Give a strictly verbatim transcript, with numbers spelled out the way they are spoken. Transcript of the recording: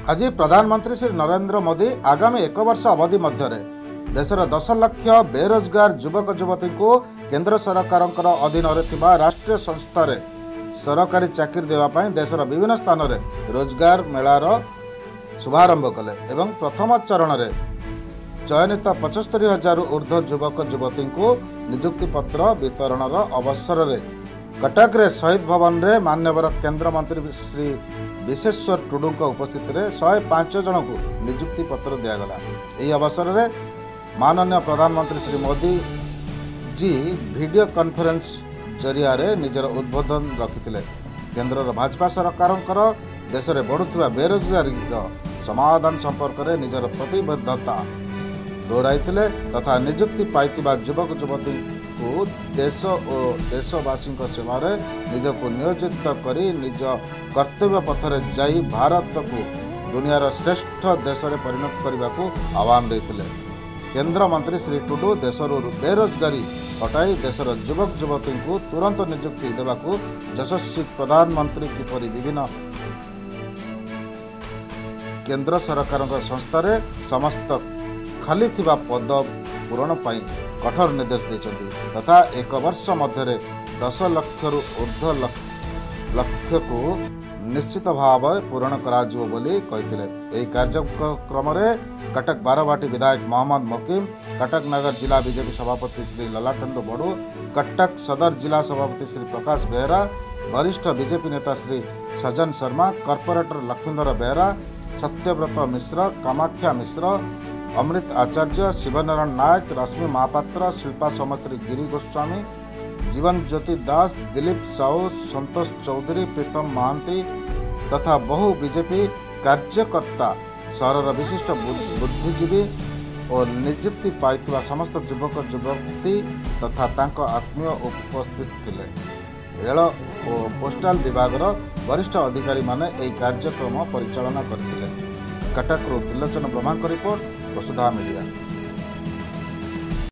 आज प्रधानमंत्री श्री नरेंद्र मोदी आगामी एक वर्ष अवधि मध्य देशर दस लाख बेरोजगार युवक युवती को केंद्र सरकार अधीन राष्ट्रीय संस्था सरकारी चाकरी देवाई देशर विभिन्न स्थान में रोजगार मेलार शुभारंभ कले एवं प्रथम चरण में चयनित पचस्तरी हजार ऊर्ध्व युवक युवती को नियुक्ति पत्र वितरण अवसर में कटक रे शहीद भवन में माननीय केंद्र मंत्री श्री विशेश्वर टुडू उपस्थित में शहे पांच जन को नियुक्ति पत्र दिगला। यह अवसर में माननीय प्रधानमंत्री श्री मोदी जी वीडियो कॉन्फ्रेंस जरिया रे निजर उद्बोधन रखिथिले। केंद्र भाजपा सरकार देश में बढ़ुवा बेरोजगारी समाधान संपर्क में निजर प्रतिबद्धता दोहराइथिले तथा नियुक्ति पाइतिबा युवक युवती को देश और देशवासी सेवा निजको नियोजित करी निज कर्तव्य पथरे जाई भारत को दुनियार श्रेष्ठ देश में परिणत करने को आह्वान देते। केंद्र मंत्री श्री टुडू देशर बेरोजगारी हटाई देशर युवक युवती को तुरंत नियुक्ति देवाकू यशस्वी प्रधानमंत्री किपरि विभिन्न केंद्र सरकार संस्था समस्त खाली थिबा पद पूरण पाई कठोर निर्देश देते तथा एक वर्ष मध्य दस लाख रु ऊर्ध्व लक्ष्य को निश्चित भाव पूरण कराजिबो बोली कहिथिले। एही कार्यक्रम में कटक बारवाटी विधायक मोहम्मद मकीम, कटक नगर जिला बीजेपी सभापति श्री ललाटंदु बड़ू, कटक सदर जिला सभापति श्री प्रकाश बेहरा, वरिष्ठ बीजेपी नेता श्री सज्जन शर्मा, कॉर्पोरेटर लक्ष्मीधर बेहरा, सत्यव्रत मिश्र, कामाख्या मिश्र, अमृत आचार्य, शिवनारायण नायक, रश्मि महापात्र, शिल्पा सौमित्री, गिरी गोस्वामी, जीवन ज्योति दास, दिलीप साहू, संतोष चौधरी, प्रीतम महांती तथा बहु बीजेपी कार्यकर्ता सहर विशिष्ट बुद्धिजीवी और नियुक्ति पाई समस्त युवक युवती तथा तांको आत्मीय उपस्थित थिले। रेल और पोस्टाल विभाग वरिष्ठ अधिकारी माने एही कार्यक्रम परिचालना करथिले। कटक रो त्रिलोचन ब्रह्मांक रिपोर्ट वसुधा मीडिया।